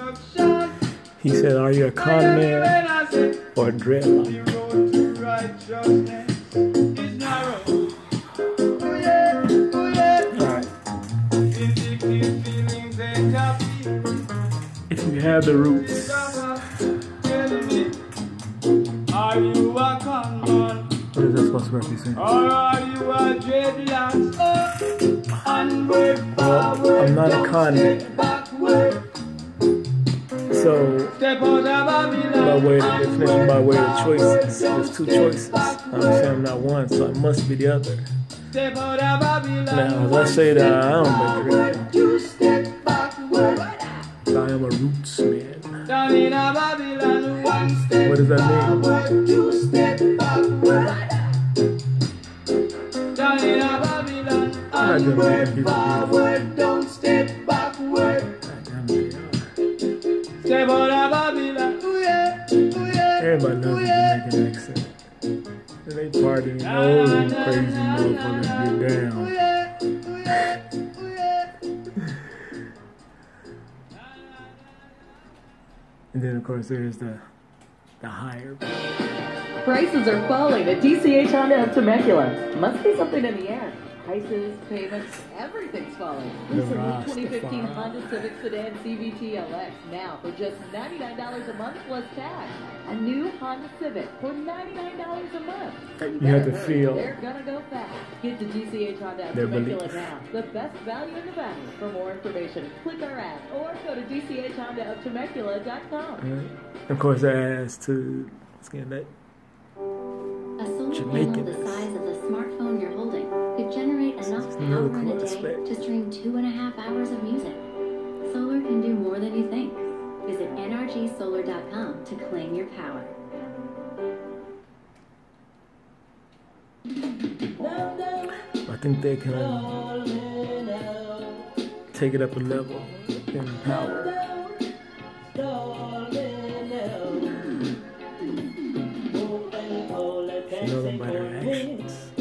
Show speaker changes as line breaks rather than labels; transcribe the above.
He said, are you a con man or a dreadlock? Alright. If you have the roots.
Are you a con man?
What is that supposed to represent?
Or are you a dreadlock?
Well, I'm not a con man. So, by way of definition, by way of choices, there's two choices. I'm saying I'm not one, so it must be the other. Now, let's say that I am a dreadlock. I am a roots man. What does that mean? I'm not gonna make people
don't step backward. Step out of Babylon.
Everybody knows the Jamaican accent. And they partying, oh, crazy motherfuckers get down. And then, of course, there's the higher.
Prices are falling at DCH Honda of Temecula. Must be something in the air. Prices, payments, everything's falling. This is the 2015 Honda Civic Sedan CVT LX now for just $99 a month plus tax. A new Honda Civic for $99 a month.
You have to feel
they're gonna go fast. Get to DCH Honda of Temecula now. The best value in the valley. For more information, click our app or go to DCHHondaofTemecula.com.
Of course, that adds to skin that Jamaican.
The size of the smartphone you're holding could generate enough power in a day to stream 2.5 hours of music. Solar can do more than you think. Visit nrgsolar.com to claim your power.
I think they can take it up a level in power. You know them by their actions.